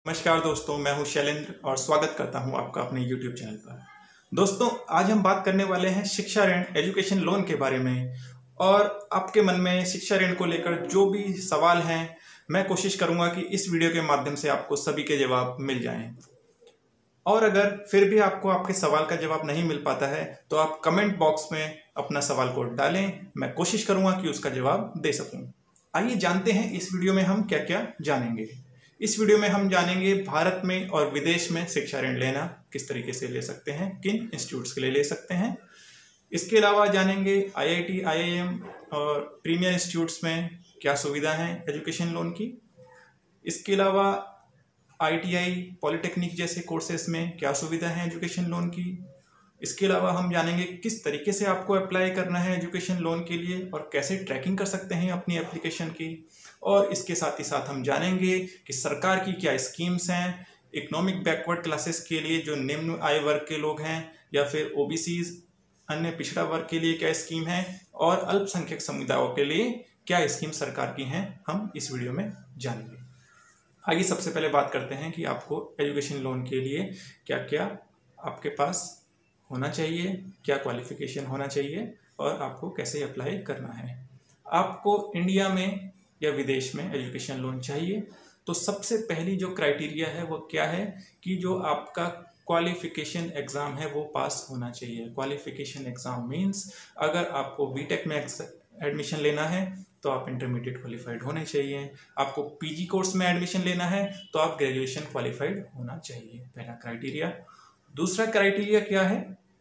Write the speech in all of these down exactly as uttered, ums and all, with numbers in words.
नमस्कार दोस्तों, मैं हूं शैलेंद्र और स्वागत करता हूं आपका अपने यूट्यूब चैनल पर। दोस्तों, आज हम बात करने वाले हैं शिक्षा ऋण एजुकेशन लोन के बारे में। और आपके मन में शिक्षा ऋण को लेकर जो भी सवाल हैं, मैं कोशिश करूंगा कि इस वीडियो के माध्यम से आपको सभी के जवाब मिल जाएं। और अगर फिर भी आपको आपके सवाल का जवाब नहीं मिल पाता है तो आप कमेंट बॉक्स में अपना सवाल को डालें, मैं कोशिश करूंगा कि उसका जवाब दे सकूं। आइए जानते हैं इस वीडियो में हम क्या क्या जानेंगे। इस वीडियो में हम जानेंगे भारत में और विदेश में शिक्षा ऋण लेना किस तरीके से ले सकते हैं, किन इंस्टीट्यूट्स के लिए ले सकते हैं। इसके अलावा जानेंगे आईआईटी, आईआईएम और प्रीमियर इंस्टीट्यूट्स में क्या सुविधा है एजुकेशन लोन की। इसके अलावा आईटीआई, पॉलिटेक्निक जैसे कोर्सेज में क्या सुविधा है एजुकेशन लोन की। इसके अलावा हम जानेंगे किस तरीके से आपको अप्लाई करना है एजुकेशन लोन के लिए और कैसे ट्रैकिंग कर सकते हैं अपनी एप्लीकेशन की। और इसके साथ ही साथ हम जानेंगे कि सरकार की क्या स्कीम्स हैं इकोनॉमिक बैकवर्ड क्लासेस के लिए, जो निम्न आय वर्ग के लोग हैं, या फिर ओबीसीज अन्य पिछड़ा वर्ग के लिए क्या स्कीम है, और अल्पसंख्यक समुदायों के लिए क्या स्कीम सरकार की हैं, हम इस वीडियो में जानेंगे। आइए सबसे पहले बात करते हैं कि आपको एजुकेशन लोन के लिए क्या क्या आपके पास होना चाहिए, क्या क्वालिफिकेशन होना चाहिए और आपको कैसे अप्लाई करना है। आपको इंडिया में या विदेश में एजुकेशन लोन चाहिए तो सबसे पहली जो क्राइटेरिया है वो क्या है कि जो आपका क्वालिफिकेशन एग्ज़ाम है वो पास होना चाहिए। क्वालिफिकेशन एग्ज़ाम मीन्स अगर आपको बीटेक में एडमिशन लेना है तो आप इंटरमीडिएट क्वालिफाइड होने चाहिए। आपको पीजी कोर्स में एडमिशन लेना है तो आप ग्रेजुएशन क्वालिफाइड होना चाहिए, पहला क्राइटेरिया। दूसरा क्राइटेरिया क्या है,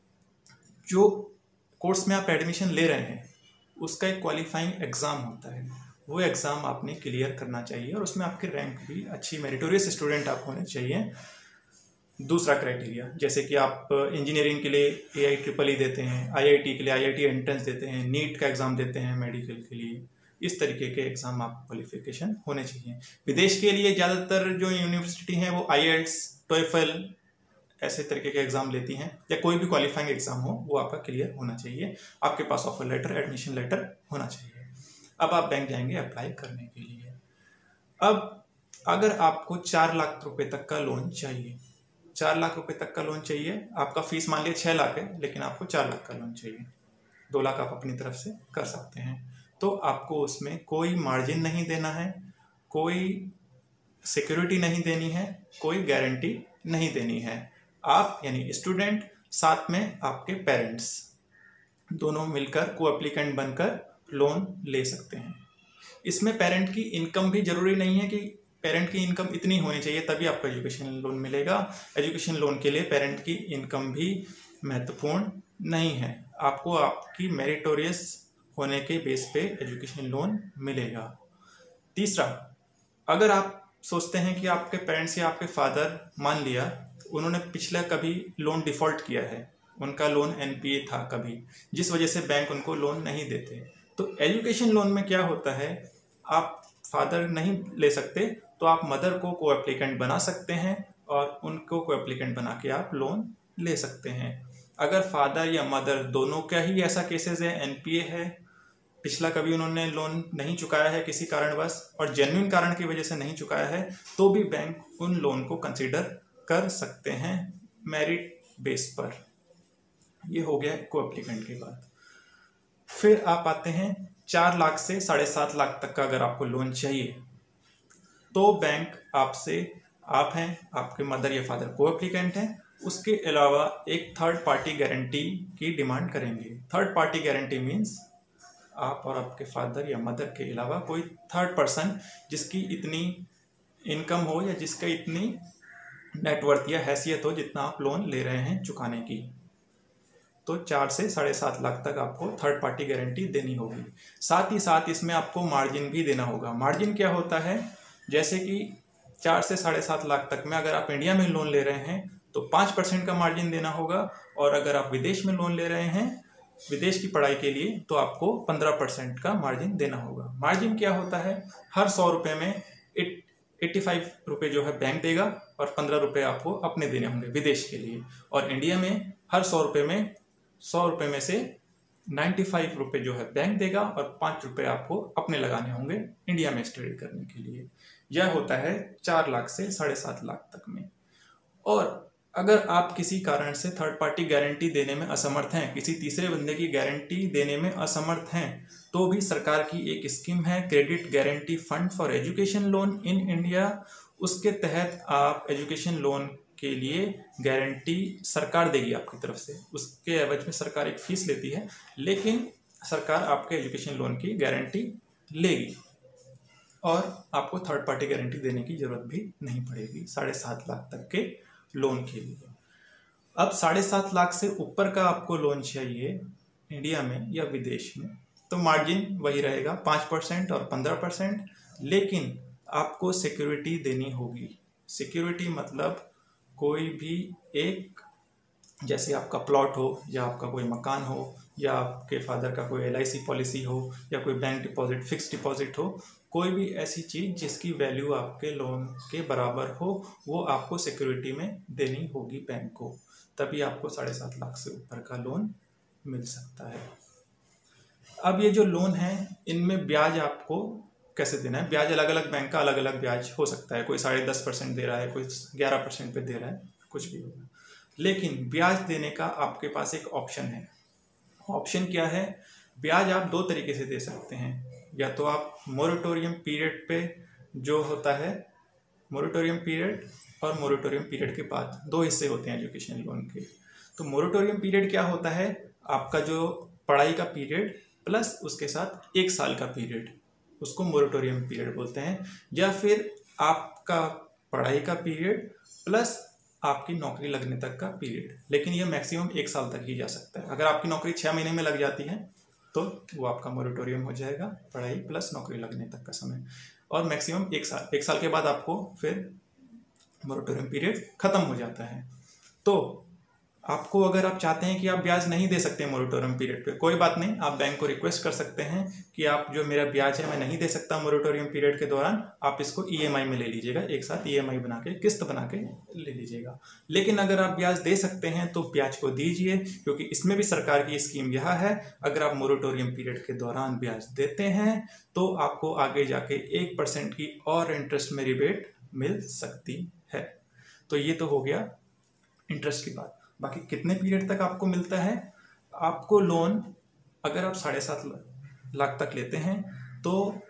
जो कोर्स में आप एडमिशन ले रहे हैं उसका एक क्वालिफाइंग एग्ज़ाम होता है, वो एग्ज़ाम आपने क्लियर करना चाहिए और उसमें आपकी रैंक भी अच्छी, मेरिटोरियस स्टूडेंट आप होने चाहिए। दूसरा क्राइटेरिया, जैसे कि आप इंजीनियरिंग के लिए ए आई ट्रिपल ई देते हैं, आईआईटी के लिए आईआईटी एंट्रेंस देते हैं, नीट का एग्ज़ाम देते हैं मेडिकल के लिए, इस तरीके के एग्ज़ाम आप क्वालिफिकेशन होने चाहिए। विदेश के लिए ज़्यादातर जो यूनिवर्सिटी हैं वो आई एल्स, टोएफल ऐसे तरीके के एग्ज़ाम लेती हैं, या कोई भी क्वालिफाइंग एग्ज़ाम हो वो आपका क्लियर होना चाहिए। आपके पास ऑफर लेटर, एडमिशन लेटर होना चाहिए। अब आप बैंक जाएंगे अप्लाई करने के लिए। अब अगर आपको चार लाख रुपए तक का लोन चाहिए, चार लाख रुपए तक का लोन चाहिए, आपका फीस मान लिया छः लाख है लेकिन आपको चार लाख का लोन चाहिए, दो लाख आप अपनी तरफ से कर सकते हैं, तो आपको उसमें कोई मार्जिन नहीं देना है, कोई सिक्योरिटी नहीं देनी है, कोई गारंटी नहीं देनी है। आप यानी स्टूडेंट, साथ में आपके पेरेंट्स, दोनों मिलकर को एप्लीकेंट बनकर लोन ले सकते हैं। इसमें पेरेंट की इनकम भी जरूरी नहीं है कि पेरेंट की इनकम इतनी होनी चाहिए तभी आपको एजुकेशन लोन मिलेगा। एजुकेशन लोन के लिए पेरेंट की इनकम भी महत्वपूर्ण नहीं है, आपको आपकी मेरिटोरियस होने के बेस पे एजुकेशन लोन मिलेगा। तीसरा, अगर आप सोचते हैं कि आपके पेरेंट्स या आपके फादर, मान लिया उन्होंने पिछला कभी लोन डिफ़ॉल्ट किया है, उनका लोन एनपीए था कभी, जिस वजह से बैंक उनको लोन नहीं देते, तो एजुकेशन लोन में क्या होता है, आप फादर नहीं ले सकते तो आप मदर को को एप्लीकेंट बना सकते हैं और उनको को एप्लीकेंट बना के आप लोन ले सकते हैं। अगर फादर या मदर दोनों का ही ऐसा केसेस है, एनपीए है, पिछला कभी उन्होंने लोन नहीं चुकाया है किसी कारणवश और जेन्युइन कारण की वजह से नहीं चुकाया है, तो भी बैंक उन लोन को कंसीडर कर सकते हैं मेरिट बेस पर। ये हो गया को एप्लीकेंट के बाद। फिर आप आते हैं चार लाख से साढ़े सात लाख तक का अगर आपको लोन चाहिए तो बैंक आपसे, आप हैं, आपके मदर या फादर को एप्लीकेंट हैं, उसके अलावा एक थर्ड पार्टी गारंटी की डिमांड करेंगे। थर्ड पार्टी गारंटी मीन्स आप और आपके फादर या मदर के अलावा कोई थर्ड पर्सन जिसकी इतनी इनकम हो या जिसका इतनी नेटवर्थ या हैसियत हो जितना आप लोन ले रहे हैं चुकाने की, तो चार से साढ़े सात लाख तक आपको थर्ड पार्टी गारंटी देनी होगी। साथ ही साथ इसमें आपको मार्जिन भी देना होगा। मार्जिन क्या होता है, जैसे कि चार से साढ़े सात लाख तक में अगर आप इंडिया में लोन ले रहे हैं तो पाँच परसेंट का मार्जिन देना होगा, और अगर आप विदेश में लोन ले रहे हैं विदेश की पढ़ाई के लिए तो आपको पंद्रह परसेंट का मार्जिन देना होगा। मार्जिन क्या होता है, हर सौ रुपये में एट एट्टी फाइव रुपये जो है बैंक देगा और पंद्रह रुपये आपको अपने देने होंगे विदेश के लिए, और इंडिया में हर सौ रुपये में सौ रुपये में से पचानवे रुपये जो है बैंक देगा और पाँच रुपये आपको अपने लगाने होंगे इंडिया में स्टडी करने के लिए। यह होता है चार लाख से साढ़े सात लाख तक में। और अगर आप किसी कारण से थर्ड पार्टी गारंटी देने में असमर्थ हैं, किसी तीसरे बंदे की गारंटी देने में असमर्थ हैं, तो भी सरकार की एक स्कीम है credit guarantee fund for education loan in India. उसके तहत आप एजुकेशन लोन के लिए गारंटी सरकार देगी आपकी तरफ से। उसके एवज में सरकार एक फीस लेती है, लेकिन सरकार आपके एजुकेशन लोन की गारंटी लेगी और आपको थर्ड पार्टी गारंटी देने की जरूरत भी नहीं पड़ेगी साढ़े सात लाख तक के लोन के लिए। अब साढ़े सात लाख से ऊपर का आपको लोन चाहिए इंडिया में या विदेश में, तो मार्जिन वही रहेगा पाँच परसेंट और पंद्रह परसेंट, लेकिन आपको सिक्योरिटी देनी होगी। सिक्योरिटी मतलब कोई भी एक, जैसे आपका प्लॉट हो या आपका कोई मकान हो या आपके फादर का कोई एल आई सी पॉलिसी हो या कोई बैंक डिपॉजिट, फिक्स डिपॉजिट हो, कोई भी ऐसी चीज़ जिसकी वैल्यू आपके लोन के बराबर हो, वो आपको सिक्योरिटी में देनी होगी बैंक को, तभी आपको साढ़े सात लाख से ऊपर का लोन मिल सकता है। अब ये जो लोन है इनमें ब्याज आपको कैसे देना है? ब्याज अलग अलग बैंक का अलग अलग ब्याज हो सकता है, कोई साढ़े दस परसेंट दे रहा है, कोई ग्यारह परसेंट पे दे रहा है, कुछ भी होगा, लेकिन ब्याज देने का आपके पास एक ऑप्शन है। ऑप्शन क्या है? ब्याज आप दो तरीके से दे सकते हैं, या तो आप मोरेटोरियम पीरियड पे जो होता है, मोरेटोरियम पीरियड और मोरेटोरियम पीरियड के बाद दो हिस्से होते हैं एजुकेशन लोन के। तो मोरेटोरियम पीरियड क्या होता है? आपका जो पढ़ाई का पीरियड प्लस उसके साथ एक साल का पीरियड, उसको मोरेटोरियम पीरियड बोलते हैं। या फिर आपका पढ़ाई का पीरियड प्लस आपकी नौकरी लगने तक का पीरियड, लेकिन ये मैक्सिमम एक साल तक ही जा सकता है। अगर आपकी नौकरी छः महीने में लग जाती है तो वो आपका मोरेटोरियम हो जाएगा, पढ़ाई प्लस नौकरी लगने तक का समय, और मैक्सिमम एक साल एक साल के बाद आपको फिर मोरेटोरियम पीरियड खत्म हो जाता है। तो आपको, अगर आप चाहते हैं कि आप ब्याज नहीं दे सकते मोरेटोरियम पीरियड पे, कोई बात नहीं, आप बैंक को रिक्वेस्ट कर सकते हैं कि आप जो मेरा ब्याज है मैं नहीं दे सकता मोरेटोरियम पीरियड के दौरान, आप इसको ई एम आई में ले लीजिएगा, एक साथ ई एम आई बना के, किस्त बना के ले लीजिएगा। लेकिन अगर आप ब्याज दे सकते हैं तो ब्याज को दीजिए, क्योंकि इसमें भी सरकार की स्कीम यह है, अगर आप मोरेटोरियम पीरियड के दौरान ब्याज देते हैं तो आपको आगे जाके एक परसेंट की और इंटरेस्ट में रिबेट मिल सकती है। तो ये तो हो गया इंटरेस्ट की बात। बाकी कितने पीरियड तक आपको मिलता है? आपको लोन अगर आप साढ़े सात लाख तक लेते हैं तो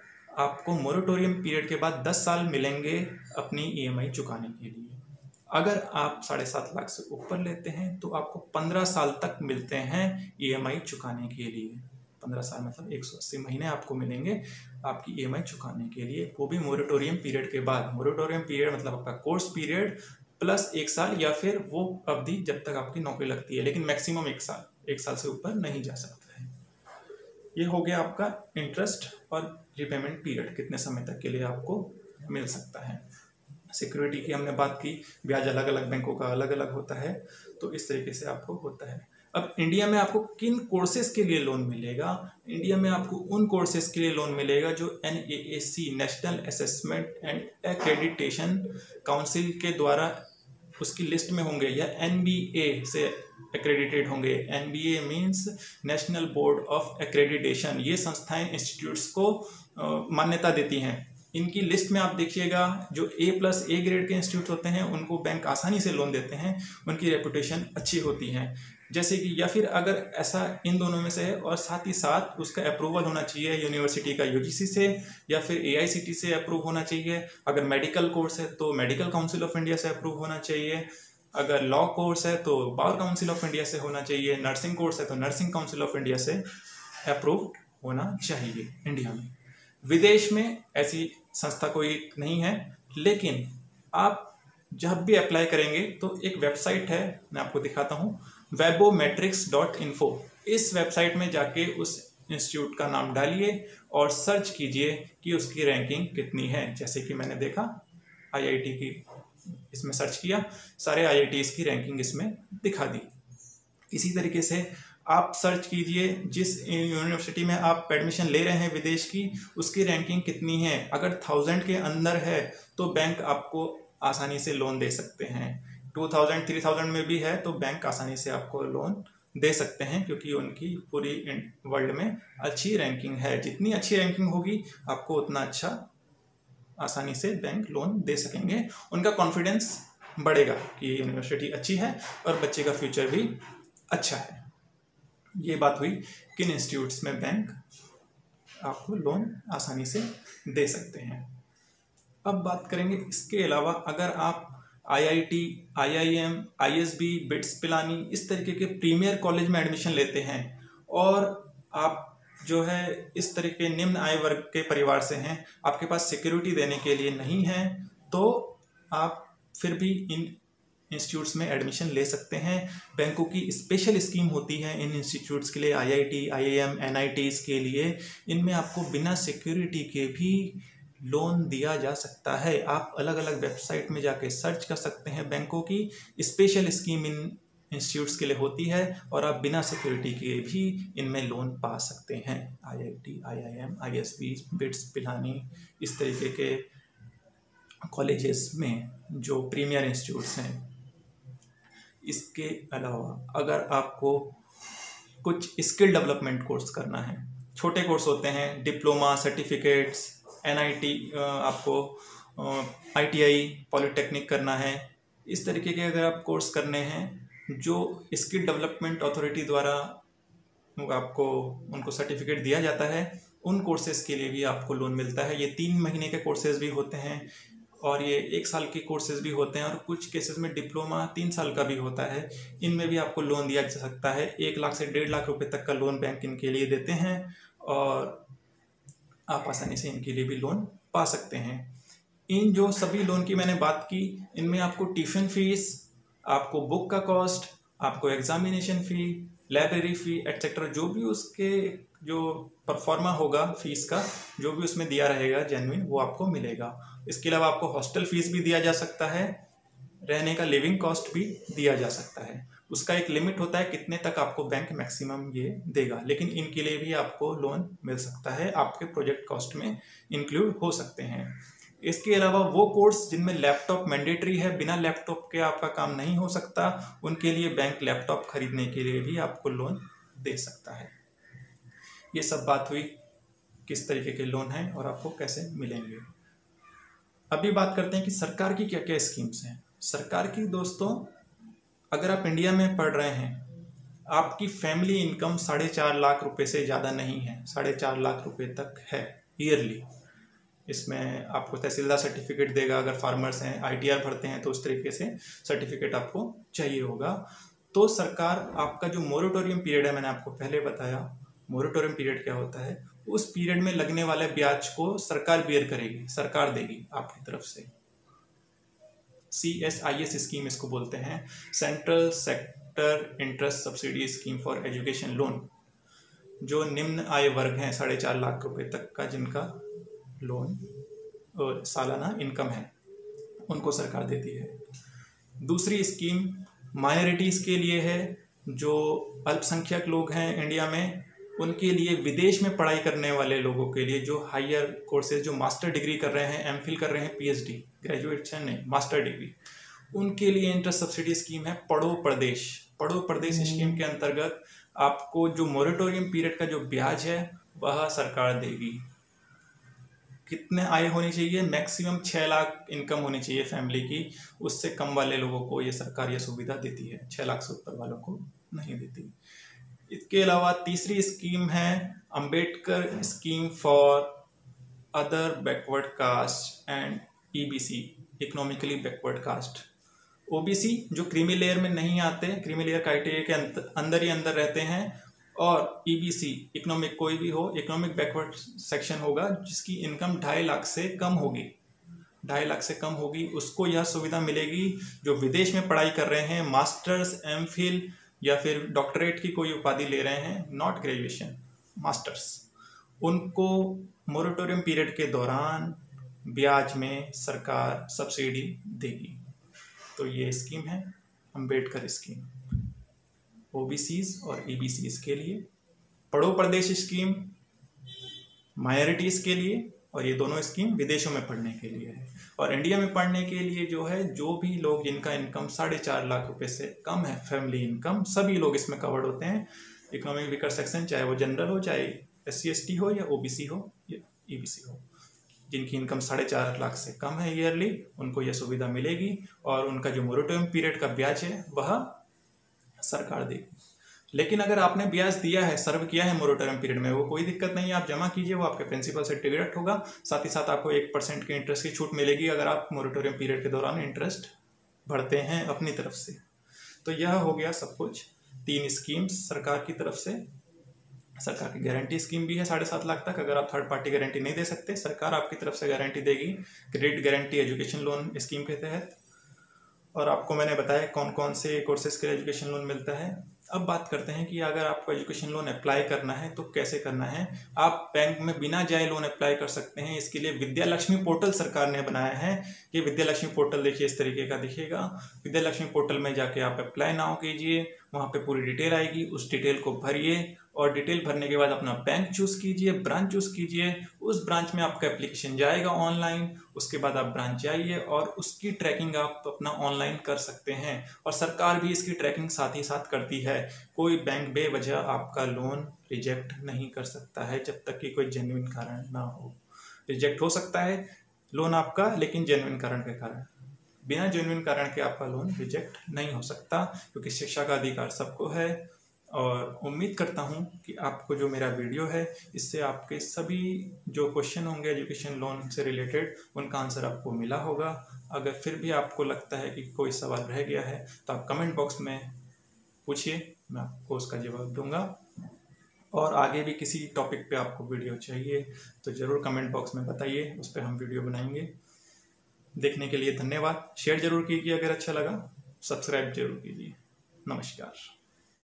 आपको मोरेटोरियम पीरियड के बाद दस साल मिलेंगे अपनी ई एम आई चुकाने के लिए। अगर आप साढ़े सात लाख से ऊपर लेते हैं तो आपको पंद्रह साल तक मिलते हैं ई एम आई चुकाने के लिए। पंद्रह साल मतलब एक सौ अस्सी महीने आपको मिलेंगे आपकी ई एम आई चुकाने के लिए, वो भी मोरेटोरियम पीरियड के बाद। मोरेटोरियम पीरियड मतलब आपका कोर्स पीरियड प्लस एक साल, या फिर वो अवधि जब तक आपकी नौकरी लगती है, लेकिन मैक्सिमम एक साल एक साल से ऊपर नहीं जा सकता है। ये हो गया आपका इंटरेस्ट और रिपेमेंट पीरियड, कितने समय तक के लिए आपको मिल सकता है। सिक्योरिटी की हमने बात की, ब्याज अलग अलग बैंकों का अलग अलग होता है, तो इस तरीके से आपको होता है। अब इंडिया में आपको किन कोर्सेज के लिए लोन मिलेगा? इंडिया में आपको उन कोर्सेज के लिए लोन मिलेगा जो N A A C National Assessment and Accreditation Council के द्वारा उसकी लिस्ट में होंगे, या एन बी ए से एक्रेडिटेड होंगे। N B A means National Board of Accreditation. ये संस्थाएं इंस्टीट्यूट्स को मान्यता देती हैं। इनकी लिस्ट में आप देखिएगा, जो ए प्लस ए ग्रेड के इंस्टीट्यूट होते हैं उनको बैंक आसानी से लोन देते हैं, उनकी रेपुटेशन अच्छी होती है। जैसे कि, या फिर अगर ऐसा इन दोनों में से है और साथ ही साथ उसका अप्रूवल होना चाहिए यूनिवर्सिटी का यू जी सी से, या फिर ए आई सी टी से अप्रूव होना चाहिए। अगर मेडिकल कोर्स है तो मेडिकल काउंसिल ऑफ इंडिया से अप्रूव होना चाहिए। अगर लॉ कोर्स है तो बार काउंसिल ऑफ इंडिया से होना चाहिए। नर्सिंग कोर्स है तो नर्सिंग काउंसिल ऑफ इंडिया से अप्रूव होना चाहिए इंडिया में। विदेश में ऐसी संस्था कोई नहीं है, लेकिन आप जब भी अप्लाई करेंगे तो एक वेबसाइट है, मैं आपको दिखाता हूँ, वेबोमेट्रिक्स डॉट इन्फो। इस वेबसाइट में जाके उस इंस्टीट्यूट का नाम डालिए और सर्च कीजिए कि उसकी रैंकिंग कितनी है। जैसे कि मैंने देखा आई आई टी की, इसमें सर्च किया, सारे आई आई टीज़ की रैंकिंग इसमें दिखा दी। इसी तरीके से आप सर्च कीजिए जिस यूनिवर्सिटी में आप एडमिशन ले रहे हैं विदेश की, उसकी रैंकिंग कितनी है। अगर थाउजेंड के अंदर है तो बैंक आपको आसानी से लोन दे सकते हैं। टू थाउजेंड थ्री थाउजेंड में भी है तो बैंक आसानी से आपको लोन दे सकते हैं, क्योंकि उनकी पूरी वर्ल्ड में अच्छी रैंकिंग है। जितनी अच्छी रैंकिंग होगी आपको उतना अच्छा आसानी से बैंक लोन दे सकेंगे। उनका कॉन्फिडेंस बढ़ेगा कि यूनिवर्सिटी अच्छी है और बच्चे का फ्यूचर भी अच्छा है। ये बात हुई किन इंस्टीट्यूट्स में बैंक आपको लोन आसानी से दे सकते हैं। अब बात करेंगे इसके अलावा, अगर आप I I T, I I M, I S B, BITS Pilani इस तरीके के प्रीमियर कॉलेज में एडमिशन लेते हैं और आप जो है इस तरह के निम्न आय वर्ग के परिवार से हैं, आपके पास सिक्योरिटी देने के लिए नहीं है, तो आप फिर भी इन इंस्टीट्यूट्स में एडमिशन ले सकते हैं। बैंकों की स्पेशल स्कीम होती है इन इंस्टीट्यूट्स के लिए, I I T, I I M, N I Ts के लिए। इनमें आपको बिना सिक्योरिटी के भी लोन दिया जा सकता है। आप अलग अलग वेबसाइट में जाके सर्च कर सकते हैं, बैंकों की स्पेशल स्कीम इन इंस्टीट्यूट्स के लिए होती है और आप बिना सिक्योरिटी के भी इनमें लोन पा सकते हैं। I I T, I I M, I S B, BITS Pilani इस तरीके के कॉलेजेस में जो प्रीमियर इंस्टीट्यूट्स हैं। इसके अलावा अगर आपको कुछ स्किल डेवलपमेंट कोर्स करना है, छोटे कोर्स होते हैं, diploma, certificates, N I T, आपको आई टी आई, पॉलिटेक्निक करना है, इस तरीके के अगर आप कोर्स करने हैं जो स्किल डेवलपमेंट अथॉरिटी द्वारा आपको उनको सर्टिफिकेट दिया जाता है, उन कोर्सेज के लिए भी आपको लोन मिलता है। ये तीन महीने के कोर्सेज भी होते हैं और ये एक साल के कोर्सेज भी होते हैं और कुछ केसेस में डिप्लोमा तीन साल का भी होता है। इनमें भी आपको लोन दिया जा सकता है। एक लाख से डेढ़ लाख रुपए तक का लोन बैंक इनके लिए देते हैं और आप आसानी से इनके लिए भी लोन पा सकते हैं। इन जो सभी लोन की मैंने बात की, इनमें आपको ट्यूशन फीस, आपको बुक का कॉस्ट, आपको examination fee, library fee etcetera, जो भी उसके जो परफॉर्मा होगा फीस का, जो भी उसमें दिया रहेगा जेन्युइन, वो आपको मिलेगा। इसके अलावा आपको हॉस्टल फीस भी दिया जा सकता है, रहने का लिविंग कॉस्ट भी दिया जा सकता है। उसका एक लिमिट होता है कितने तक आपको बैंक मैक्सिमम ये देगा, लेकिन इनके लिए भी आपको लोन मिल सकता है, आपके प्रोजेक्ट कॉस्ट में इंक्लूड हो सकते हैं। इसके अलावा वो कोर्स जिनमें लैपटॉप मैंडेटरी है, बिना लैपटॉप के आपका काम नहीं हो सकता, उनके लिए बैंक लैपटॉप खरीदने के लिए भी आपको लोन दे सकता है। ये सब बात हुई किस तरीके के लोन हैं और आपको कैसे मिलेंगे। अभी बात करते हैं कि सरकार की क्या क्या स्कीम्स हैं। सरकार की दोस्तों, अगर आप इंडिया में पढ़ रहे हैं, आपकी फैमिली इनकम साढ़े चार लाख रुपए से ज़्यादा नहीं है, साढ़े चार लाख रुपए तक है ईयरली। इसमें आपको तहसीलदार सर्टिफिकेट देगा, अगर फार्मर्स हैं, आई टी आर भरते हैं तो उस तरीके से सर्टिफिकेट आपको चाहिए होगा। तो सरकार आपका जो मोरेटोरियम पीरियड है, मैंने आपको पहले बताया मोरेटोरियम पीरियड क्या होता है, उस पीरियड में लगने वाले ब्याज को सरकार बेयर करेगी, सरकार देगी आपकी तरफ से। C S I S scheme इसको बोलते हैं, central sector interest subsidy scheme for education loan. जो निम्न आय वर्ग हैं, साढ़े चार लाख रुपए तक का जिनका लोन और सालाना इनकम है, उनको सरकार देती है। दूसरी स्कीम माइनॉरिटीज़ के लिए है, जो अल्पसंख्यक लोग हैं इंडिया में, उनके लिए, विदेश में पढ़ाई करने वाले लोगों के लिए, जो हायर कोर्सेज, जो मास्टर डिग्री कर रहे हैं, एमफिल कर रहे हैं, पीएचडी, ग्रेजुएशन नहीं, मास्टर डिग्री, उनके लिए इंटरेस्ट सब्सिडी स्कीम है पढ़ो प्रदेश। पढ़ो प्रदेश स्कीम के अंतर्गत आपको जो मोरेटोरियम पीरियड का जो ब्याज है वह सरकार देगी। कितने आय होनी चाहिए? मैक्सिमम छः लाख इनकम होनी चाहिए फैमिली की, उससे कम वाले लोगों को ये सरकार ये सुविधा देती है, छः लाख से ऊपर वालों को नहीं देती। इसके अलावा तीसरी स्कीम है Ambedkar scheme for other backward caste and E B C, economically backward caste. O B C जो क्रीमी लेयर में नहीं आते, क्रीमी लेयर क्राइटेरिया के अंदर ही अंदर रहते हैं, और ई बी सी इकोनॉमिक, कोई भी हो, इकोनॉमिक बैकवर्ड सेक्शन होगा जिसकी इनकम ढाई लाख से कम होगी, ढाई लाख से कम होगी, उसको यह सुविधा मिलेगी। जो विदेश में पढ़ाई कर रहे हैं, मास्टर्स, एम फिल या फिर डॉक्टरेट की कोई उपाधि ले रहे हैं, नॉट ग्रेजुएशन, मास्टर्स, उनको मोरेटोरियम पीरियड के दौरान ब्याज में सरकार सब्सिडी देगी। तो ये स्कीम है अंबेडकर स्कीम, ओबीसीज और ईबीसीज के लिए। पढ़ो प्रदेश स्कीम माइनॉरिटीज़ के लिए, और ये दोनों स्कीम विदेशों में पढ़ने के लिए है। और इंडिया में पढ़ने के लिए जो है, जो भी लोग जिनका इनकम साढ़े चार लाख रुपए से कम है, फैमिली इनकम, सभी लोग इसमें कवर्ड होते हैं। इकोनॉमिक वीकर सेक्शन, चाहे वो जनरल हो, चाहे एस सी एस टी हो, या ओबीसी हो, या ईबीसी हो। जिनकी इनकम साढ़े चार लाख से कम है ईयरली, उनको यह सुविधा मिलेगी और उनका जो मोरेटोरियम पीरियड का ब्याज है वह सरकार देगी। लेकिन अगर आपने ब्याज दिया है, सर्व किया है मोरेटोरियम पीरियड में, वो कोई दिक्कत नहीं है, आप जमा कीजिए, वो आपके प्रिंसिपल से डिडक्ट होगा। साथ ही साथ आपको एक परसेंट की इंटरेस्ट की छूट मिलेगी अगर आप मोरेटोरियम पीरियड के दौरान इंटरेस्ट भरते हैं अपनी तरफ से। तो यह हो गया सब कुछ, तीन स्कीम्स सरकार की तरफ से। सरकार की गारंटी स्कीम भी है साढ़े सात लाख तक। अगर आप थर्ड पार्टी गारंटी नहीं दे सकते, सरकार आपकी तरफ से गारंटी देगी credit guarantee education loan scheme के तहत। और आपको मैंने बताया कौन कौन से कोर्सेज के लिए एजुकेशन लोन मिलता है। अब बात करते हैं कि अगर आपको एजुकेशन लोन अप्लाई करना है तो कैसे करना है। आप बैंक में बिना जाए लोन अप्लाई कर सकते हैं। इसके लिए विद्या लक्ष्मी पोर्टल सरकार ने बनाया है। ये विद्या लक्ष्मी पोर्टल देखिए इस तरीके का दिखेगा। विद्या लक्ष्मी पोर्टल में जाके आप अप्लाई नाउ कीजिए, वहाँ पे पूरी डिटेल आएगी, उस डिटेल को भरिए और डिटेल भरने के बाद अपना बैंक चूज कीजिए, ब्रांच चूज कीजिए। उस ब्रांच में आपका एप्लीकेशन जाएगा ऑनलाइन, उसके बाद आप ब्रांच जाइए और उसकी ट्रैकिंग आप अपना ऑनलाइन कर सकते हैं। और सरकार भी इसकी ट्रैकिंग साथ ही साथ करती है। कोई बैंक बेवजह आपका लोन रिजेक्ट नहीं कर सकता है जब तक कि कोई जेन्युइन कारण ना हो। रिजेक्ट हो सकता है लोन आपका, लेकिन जेन्युइन कारण के कारण। बिना जेन्युइन कारण के आपका लोन रिजेक्ट नहीं हो सकता, क्योंकि शिक्षा का अधिकार सबको है। और उम्मीद करता हूं कि आपको जो मेरा वीडियो है इससे आपके सभी जो क्वेश्चन होंगे एजुकेशन लोन से रिलेटेड, उनका आंसर आपको मिला होगा। अगर फिर भी आपको लगता है कि कोई सवाल रह गया है तो आप कमेंट बॉक्स में पूछिए, मैं आपको उसका जवाब दूंगा। और आगे भी किसी टॉपिक पे आपको वीडियो चाहिए तो ज़रूर कमेंट बॉक्स में बताइए, उस पर हम वीडियो बनाएंगे। देखने के लिए धन्यवाद। शेयर जरूर कीजिए अगर अच्छा लगा, सब्सक्राइब जरूर कीजिए। नमस्कार।